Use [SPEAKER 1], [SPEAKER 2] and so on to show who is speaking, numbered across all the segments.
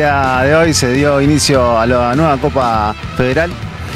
[SPEAKER 1] día de hoy se dio inicio a la nueva Copa Federal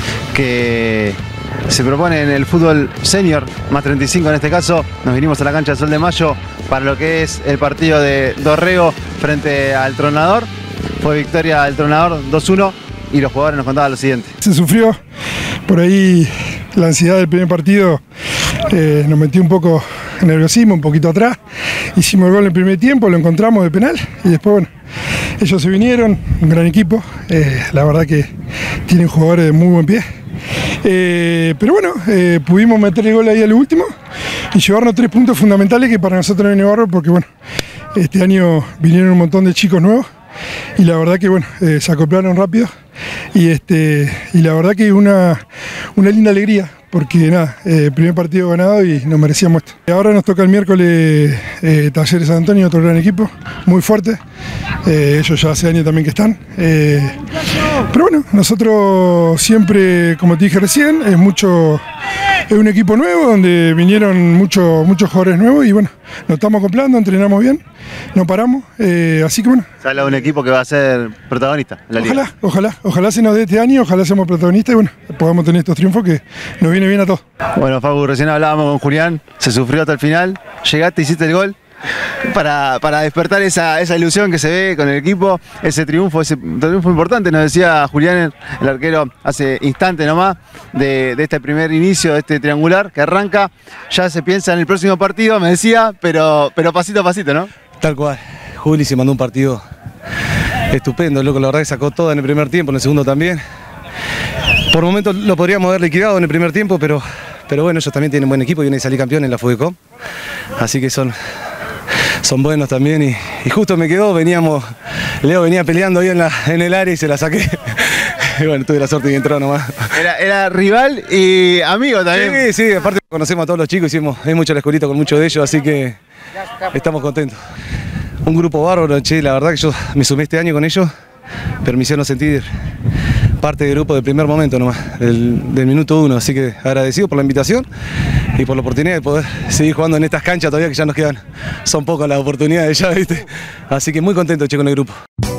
[SPEAKER 1] que se propone en el fútbol senior, más 35 en este caso. Nos vinimos a la cancha de Sol de Mayo para lo que es el partido de Dorrego frente al Tronador. Fue victoria del Tronador 2-1 y los jugadores nos contaban lo siguiente.
[SPEAKER 2] Se sufrió por ahí la ansiedad del primer partido, nos metió un poco nerviosismo, un poquito atrás. Hicimos el gol en el primer tiempo, lo encontramos de penal y después, bueno, ellos se vinieron, un gran equipo, la verdad que tienen jugadores de muy buen pie. Pero bueno, pudimos meter el gol ahí al último y llevarnos 3 puntos fundamentales que para nosotros no es barro porque bueno, este año vinieron un montón de chicos nuevos y la verdad que bueno, se acoplaron rápido y la verdad que una linda alegría porque nada, primer partido ganado y nos merecíamos esto. Ahora nos toca el miércoles Talleres San Antonio, otro gran equipo, muy fuerte, ellos ya hace años también que están. Pero bueno, nosotros siempre, como te dije recién, es un equipo nuevo donde vinieron muchos jugadores nuevos y bueno, nos estamos acoplando, entrenamos bien, no paramos, así que bueno.
[SPEAKER 1] Se habla de un equipo que va a ser protagonista en la liga.
[SPEAKER 2] Ojalá se nos dé este año, ojalá seamos protagonistas y bueno, podamos tener estos triunfos que nos viene bien a todos.
[SPEAKER 1] Bueno, Facu, recién hablábamos con Julián, se sufrió hasta el final, llegaste, hiciste el gol. Para despertar esa ilusión que se ve con el equipo, ese triunfo importante, nos decía Julián, el arquero, hace instante nomás, de este primer inicio, de este triangular que arranca. Ya se piensa en el próximo partido, me decía, pero pasito a pasito, ¿no?
[SPEAKER 3] Tal cual, Juli se mandó un partido estupendo, loco, la verdad que sacó todo en el primer tiempo, en el segundo también. Por momentos lo podríamos haber liquidado en el primer tiempo, pero bueno, ellos también tienen buen equipo, vienen a salir campeón en la FUDECOM, así que son buenos también y justo me quedó, Leo venía peleando ahí en el área y se la saqué. Y bueno, tuve la suerte y entró nomás.
[SPEAKER 1] Era rival y amigo también.
[SPEAKER 3] Sí, aparte conocemos a todos los chicos, hay mucho la escuelita con muchos de ellos, así que estamos contentos. Un grupo bárbaro, che, la verdad que yo me sumé este año con ellos, pero me hicieron sentir parte del grupo del primer momento nomás, del minuto 1, así que agradecido por la invitación y por la oportunidad de poder seguir jugando en estas canchas todavía que ya nos quedan, son pocas las oportunidades ya, ¿viste? Así que muy contento, che, con el grupo.